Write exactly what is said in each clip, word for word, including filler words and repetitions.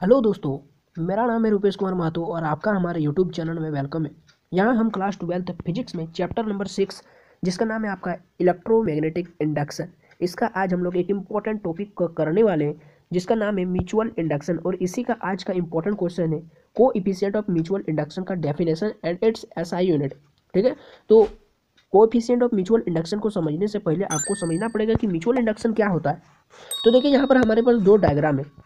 Hello दोस्तों, मेरा नाम है रुपेश कुमार महतो और आपका हमारे यूट्यूब चैनल में वेलकम है। यहाँ हम क्लास ट्वेल्थ फिजिक्स में चैप्टर नंबर सिक्स, जिसका नाम है आपका इलेक्ट्रोमैग्नेटिक इंडक्शन, इसका आज हम लोग एक इम्पॉर्टेंट टॉपिक को करने वाले हैं जिसका नाम है म्यूचुअल इंडक्शन। और इसी का आज का इम्पोर्टेंट क्वेश्चन है coefficient of mutual induction का definition and its SI unit. ठीक है, तो कोएफिशिएंट ऑफ म्यूचुअल इंडक्शन को समझने से पहले आपको समझना पड़ेगा कि म्यूचुअल इंडक्शन क्या होता है। तो देखिए, यहाँ पर हमारे पास दो डायग्राम है।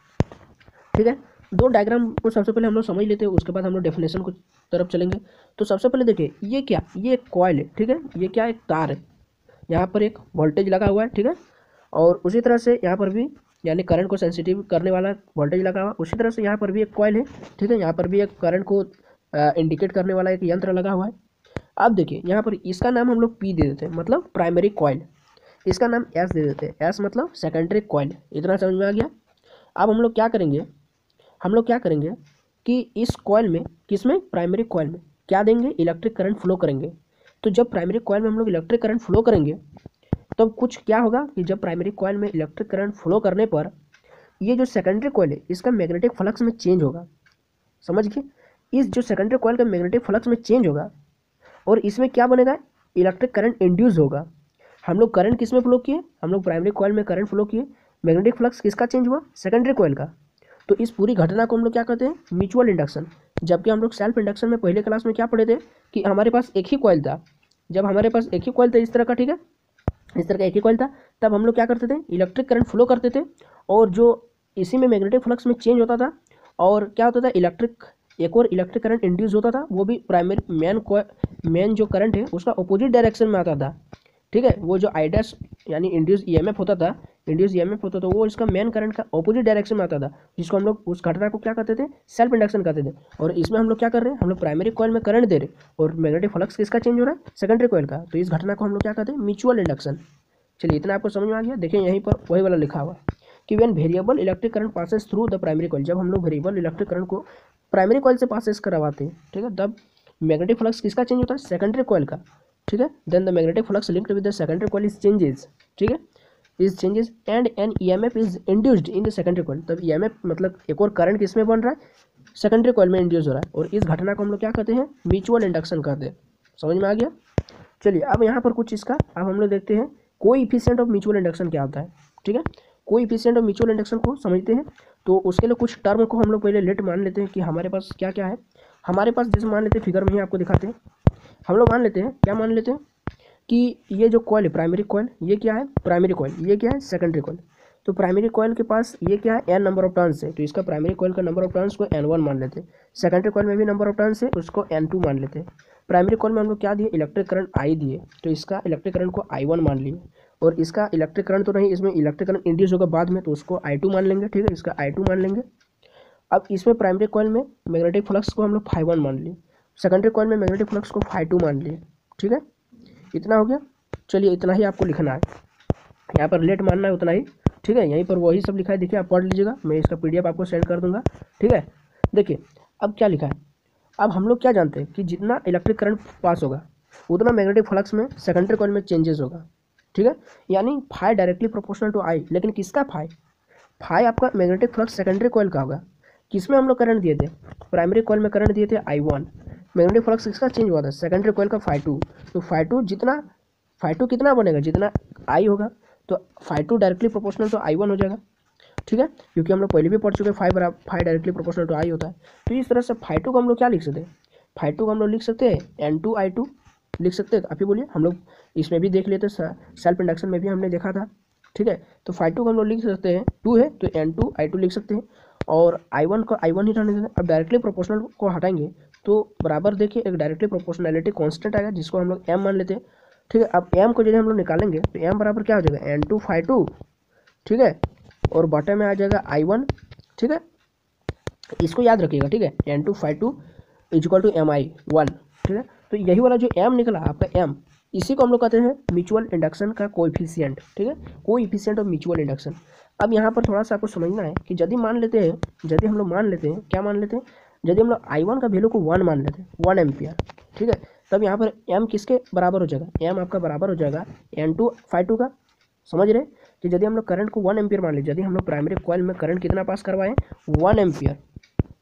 ठीक है, दो डायग्राम को सबसे पहले हम लोग समझ लेते हैं, उसके बाद हम लोग डेफिनेशन को तरफ चलेंगे। तो सबसे पहले देखिए, ये क्या, ये एक कॉइल है। ठीक है, ये क्या, एक तार है। यहाँ पर एक वोल्टेज लगा हुआ है। ठीक है, और उसी तरह से यहाँ पर भी यानी करंट को सेंसिटिव करने वाला वोल्टेज लगा हुआ है। उसी तरह से यहाँ पर भी एक कॉइल है। ठीक है, यहाँ पर भी एक करंट को इंडिकेट करने वाला एक यंत्र लगा हुआ है। अब देखिए, यहाँ पर इसका नाम हम लोग पी दे देते हैं, मतलब प्राइमरी कॉइल। इसका नाम एस दे देते हैं, एस मतलब सेकेंडरी कॉइल। इतना समझ में आ गया। अब हम लोग क्या करेंगे हम लोग क्या करेंगे कि इस कॉइल में, किसमें, प्राइमरी कॉइल में क्या देंगे, इलेक्ट्रिक करंट फ्लो करेंगे। तो जब प्राइमरी कॉइल में हम लोग इलेक्ट्रिक करंट फ्लो करेंगे तब तो कुछ क्या होगा कि जब प्राइमरी कॉइल में इलेक्ट्रिक करंट फ्लो करने पर ये जो सेकेंडरी कॉइल है इसका मैग्नेटिक फ्लक्स में चेंज होगा। समझ गए, इस जो सेकेंडरी कॉइल का मैग्नेटिक फ्लक्स में चेंज होगा और इसमें क्या बनेगा, इलेक्ट्रिक करंट इंड्यूस होगा। हम लोग करंट किस में फ्लो किए, हम लोग प्राइमरी कॉइल में करंट फ्लो किए, मैग्नेटिक फ्लक्स किसका चेंज हुआ, सेकेंडरी कॉइल का। तो इस पूरी घटना को हम लोग क्या कहते हैं, म्यूचुअल इंडक्शन। जबकि हम लोग सेल्फ इंडक्शन में पहले क्लास में क्या पढ़े थे कि हमारे पास एक ही कॉइल था। जब हमारे पास एक ही कॉइल था इस तरह का, ठीक है, इस तरह का एक ही कॉइल था, तब हम लोग क्या करते थे, इलेक्ट्रिक करंट फ्लो करते थे और जो इसी में मैग्नेटिक फ्लक्स में चेंज होता था और क्या होता था, इलेक्ट्रिक एक और इलेक्ट्रिक करंट इंड्यूस होता था, वो भी प्राइमरी मेन मेन जो करंट है उसका अपोजिट डायरेक्शन में आता था। ठीक है, वो जो आई डैश यानी इंड्यूस ईएमएफ होता था इंड्यूस ईएमएफ होता था वो इसका मेन करंट का ऑपोजिट डायरेक्शन में आता था, जिसको हम लोग उस घटना को क्या कहते थे, सेल्फ इंडक्शन कहते थे। और इसमें हम लोग क्या कर रहे हैं, हम लोग प्राइमरी कॉइल में करंट दे रहे और मैग्नेटिक फ्लक्स किसका चेंज हो रहा है, सेकेंडरी कॉइल का। तो इस घटना को हम लोग क्या कहते हैं, म्यूचुअल इंडक्शन। चलिए, इतना आपको समझ में आ गया। देखिए, यहीं पर वही वाला लिखा हुआ कि when variable electric current passes through the primary coil, जब हम लोग वेरिएबल इलेक्ट्रिक करंट को प्राइमरी कॉइल से पासेस करवाते हैं, ठीक है, तब मैग्नेटिक फ्लक्स किसका चेंज होता है, सेकेंडरी कॉइल का। ठीक है, then the magnetic flux linked with the secondary coil is changes. ठीक है, is changes and an EMF is induced in the secondary coil. तब ईएमएफ मतलब एक और करंट किसमें बन रहा है, सेकेंडरी कॉइल में इंड्यूस हो रहा है। और इस घटना को हम लोग क्या कहते हैं, म्यूचुअल इंडक्शन कहते हैं। समझ में आ गया। चलिए, अब यहाँ पर कुछ इसका अब हम लोग देखते हैं कोएफिशिएंट ऑफ म्यूचुअल इंडक्शन क्या होता है। ठीक है, कोएफिशिएंट ऑफ म्यूचुअल इंडक्शन को समझते हैं। तो उसके लिए कुछ टर्म को हम लोग पहले लेट मान लेते हैं कि हमारे पास क्या क्या है। हमारे पास जैसे मान लेते हैं, फिगर में ही आपको दिखाते हैं, हम लोग मान लेते हैं, क्या मान लेते हैं कि ये जो कॉइल है प्राइमरी कॉइल, ये क्या है, प्राइमरी कॉइल, ये क्या है, सेकेंडरी कॉइल। तो प्राइमरी कॉइल के पास ये क्या है, एन नंबर ऑफ टर्न्स है, तो इसका प्राइमरी कॉइल का नंबर ऑफ टर्न्स को एन वन मान लेते हैं। सेकेंडरी कॉइल में भी नंबर ऑफ टर्न्स है, उसको एन टू मान लेते हैं। प्राइमरी कॉइल में हम लोग क्या दिए, इलेक्ट्रिक करंट आई दिए, तो इसका इलेक्ट्रिक करंट को आई वन मान लिए। और इसका इलेक्ट्रिक करंट तो नहीं, इसमें इलेक्ट्रिक करंट इंड्यूस होगा बाद में, तो उसको आई टू मान लेंगे। ठीक है, इसका आई टू मान लेंगे। अब इसमें प्राइमरी कॉइल में मैग्नेटिक फ्लक्स को हम लोग फाइव वन मान लिए, सेकेंडरी कॉइल में मैग्नेटिक फ्लक्स को फाइव टू मान लिए। ठीक है, इतना हो गया। चलिए, इतना ही आपको लिखना है, यहाँ पर लेट मानना है उतना ही। ठीक है, यहीं पर वही सब लिखा है, देखिए आप पढ़ लीजिएगा, मैं इसका पीडीएफ आपको सेंड कर दूंगा। ठीक है, देखिए अब क्या लिखा है। अब हम लोग क्या जानते हैं कि जितना इलेक्ट्रिक करंट पास होगा उतना मैग्नेटिक फ्लक्स में सेकेंडरी कॉइल में चेंजेस होगा। ठीक है, यानी phi directly proportional to I. लेकिन किसका फाई, फाई आपका मैग्नेटिक फ्लक्स सेकेंडरी कॉइल का होगा। किसमें हम लोग करंट दिए थे, प्राइमरी कॉइल में करंट दिए थे आई वन, मैग्नेटिक फ्लक्स किसका चेंज हुआ था, सेकेंडरी कॉइल का फाई टू। तो फाई टू जितना फाई टू कितना बनेगा, जितना आई होगा, तो phi two directly proportional to I one हो जाएगा। ठीक है, क्योंकि हम लोग पहले भी पढ़ चुके हैं, फाई बराबर phi directly proportional to I होता है। तो इस तरह से फाई टू को हम लोग क्या लिख सकते हैं, फाई टू को हम लोग लिख सकते हैं एन टू आई टू लिख सकते हैं। आप ही बोलिए, हम लोग इसमें भी देख लेते हैं, सेल्फ इंडक्शन में भी हमने देखा था। ठीक है, तो फाई टू को हम लोग लिख सकते हैं, टू है तो एन टू आई टू लिख सकते हैं। और आई वन को आई वन ही रहने देते हैं। अब डायरेक्टली प्रोपोर्शनल को हटाएंगे तो बराबर देखिए एक डायरेक्टली प्रोपोर्शनैलिटी कांस्टेंट आएगा, जिसको हम लोग एम मान लेते हैं। ठीक है, अब एम को यदि हम लोग निकालेंगे तो एम बराबर क्या हो जाएगा, एन टू फाई टू। ठीक है, और बॉटम में आ जाएगा आई वन। ठीक है, इसको याद रखिएगा। ठीक है, N two phi two is equal to M I one. ठीक है, तो यही वाला जो एम निकला आपका एम, इसी को हम लोग कहते हैं म्यूचुअल इंडक्शन का कोएफिशिएंट। ठीक है, कोएफिशिएंट ऑफ म्यूचुअल इंडक्शन। अब यहाँ पर थोड़ा सा आपको समझना है कि यदि मान लेते हैं यदि हम लोग मान लेते हैं क्या मान लेते हैं, यदि हम लोग आई वन का वैल्यू को वन मान लेते हैं, वन एम्पियर। ठीक है, तब यहाँ पर एम किसके बराबर हो जाएगा, एम आपका बराबर हो जाएगा एन टू फाई टू का। समझ रहे कि यदि हम लोग करंट को वन एम्पियर मान लीजिए, यदि हम लोग प्राइमरी कॉइल में करंट कितना पास करवाएं, वन एम्पियर,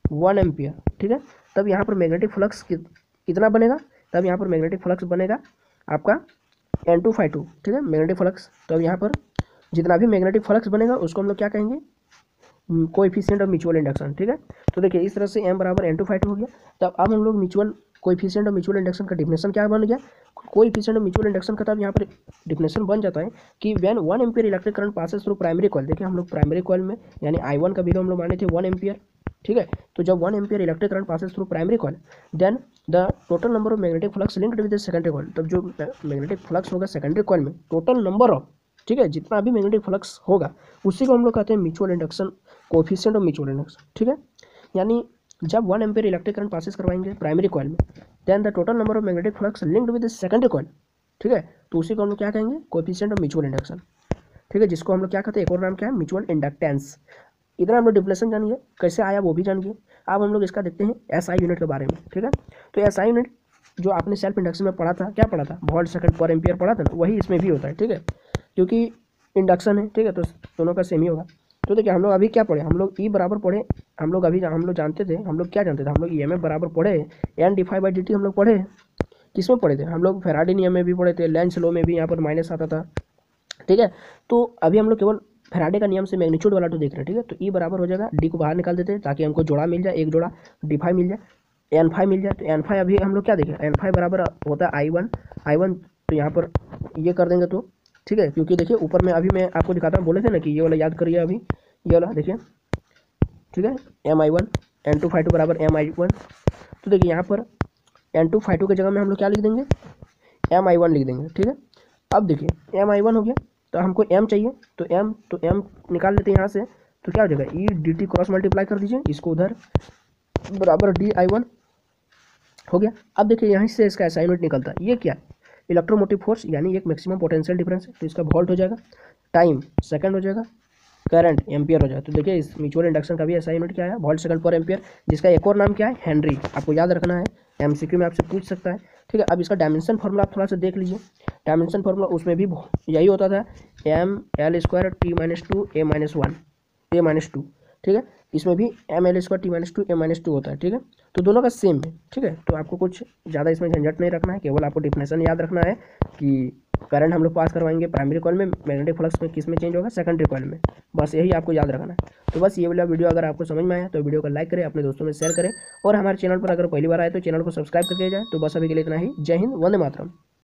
वन एम्पियर, ठीक है, तब यहाँ पर मैग्नेटिक फ्लक्स कितना बनेगा, तब यहाँ पर मैग्नेटिक फ्लक्स बनेगा आपका एन टू फाइव टू, ठीक है, मैग्नेटिक फ्लक्स। तो यहाँ पर जितना भी मैग्नेटिक फ्लक्स बनेगा उसको हम लोग क्या कहेंगे, कोएफिशिएंट ऑफ म्यूचुअल इंडक्शन, ठीक है। तो देखिए इस तरह से एम बराबर एन टू फाइव टू हो गया। तब अब हम लोग mutual coefficient of mutual induction का डिफिनेशन क्या बन गया, कोएफिशिएंट ऑफ म्यूचुअल इंडक्शन का तब यहाँ पर डिफिनेशन बन जाता है कि when one ampere electric current passes through primary coil. देखिए हम लोग प्राइमरी कॉइल में यानी आई वन का वैल्यू हम लोग माने थे वन एम्पियर, ठीक है। तो जब one ampere electric current passes through primary coil then the total number of magnetic flux linked with the secondary coil. तब जो मैग्नेटिक फ्लक्स होगा सेकेंडरी कॉइल में टोटल नंबर ऑफ, ठीक है, जितना भी मैग्नेटिक फ्लक्स होगा उसी को हम लोग कहते हैं mutual induction, coefficient of mutual induction, ठीक है। यानी जब one ampere electric current passes करवाएंगे प्राइमरी कॉइल में then the total number of magnetic flux linked with the secondary coil, ठीक है, तो उसी को हम लोग क्या कहेंगे, कोएफिशिएंट ऑफ म्यूचुअल इंडक्शन, ठीक है, जिसको हम लोग क्या कहते हैं, एक और नाम क्या है, म्यूचुअल इंडक्टेंस। इतना हम लोग डिफिनेशन जानिए, कैसे आया वो भी जानिए। अब हम लोग इसका देखते हैं एसआई यूनिट के बारे में, ठीक है। तो एसआई यूनिट जो आपने सेल्फ इंडक्शन में पढ़ा था, क्या पढ़ा था, वोल्ट सेकंड पर एम्पियर पढ़ा था ना, वही इसमें भी होता है, ठीक है, क्योंकि इंडक्शन है, ठीक है, तो दोनों का सेम ही होगा। तो देखिए हम लोग अभी क्या पढ़े, हम लोग ई बराबर पढ़े, हम लोग अभी हम लोग जानते थे, हम लोग क्या जानते थे, हम लोग ई एम एफ बराबर पढ़े, N D phi by D T हम लोग पढ़े, किसमें पढ़े थे, हम लोग फेराडे नियम में भी पढ़े थे, लेंज लॉ में भी यहाँ पर माइनस आता था, ठीक है। तो अभी हम लोग केवल फेराडे का नियम से मैग्नीट्यूड वाला तो देख रहे हैं, ठीक है। तो ई बराबर हो जाएगा, डी को बाहर निकाल देते हैं ताकि हमको जोड़ा मिल जाए, एक जोड़ा डी फाइव मिल जाए, एन फाइव मिल जाए। तो एन फाइव अभी हम लोग क्या देखें, एन फाइव बराबर होता है आई वन, आई वन तो यहाँ पर ये कर देंगे तो ठीक है, क्योंकि देखिए ऊपर में अभी मैं आपको दिखाता हूँ, बोले थे ना कि ये वाला याद करिए, अभी ये वाला देखिए, ठीक है, M I one N two phi two बराबर एम आई वन। तो देखिए यहाँ पर एन टू फाइव टू की जगह में हम लोग क्या लिख देंगे, एम आई वन लिख देंगे, ठीक है। अब देखिए एम आई वन हो गया, तो हमको एम चाहिए, तो एम तो एम निकाल लेते हैं यहाँ से, तो क्या हो जाएगा, E D T cross multiply कर दीजिए इसको उधर, बराबर डी आई वन हो गया। अब देखिए यहाँ से इसका असाइनमेंट निकलता है, ये क्या है, इलेक्ट्रोमोटिव फोर्स यानी एक मैक्सिमम पोटेंशियल डिफरेंस है, तो इसका वोल्ट हो जाएगा, टाइम सेकंड हो जाएगा, करंट एम्पियर हो जाएगा। तो देखिए इस म्यूचुअल इंडक्शन का भी असाइनमेंट क्या है, वोल्ट सेकंड पर एम्पियर, जिसका एक और नाम क्या है, हेनरी, आपको याद रखना है, एमसीक्यू में आपसे पूछ सकता है, ठीक है। अब इसका डायमेंशन फार्मूला आप थोड़ा सा देख लीजिए, डायमेंशन फार्मूला उसमें भी यही होता था, M L square T minus two A minus one A minus two, ठीक है। इसमें भी M L square T minus two A minus two होता है, ठीक है। तो दोनों का सेम है, ठीक है। तो आपको कुछ ज़्यादा इसमें झंझट नहीं रखना है, केवल आपको डिफिनेशन याद रखना है कि करंट हम लोग पास करवाएंगे प्राइमरी कॉइल में, मैग्नेटिक फ्लक्स में किस में चेंज होगा, सेकेंडरी कॉइल में, बस यही आपको याद रखना है। तो बस ये वाला वीडियो अगर आपको समझ में आया तो वीडियो को लाइक करें, अपने दोस्तों में शेयर करें, और हमारे चैनल पर अगर पहली बार आए तो चैनल को सब्सक्राइब करके जाए। तो बस अभी के लिए इतना ही, जय हिंद, वंदे मातरम।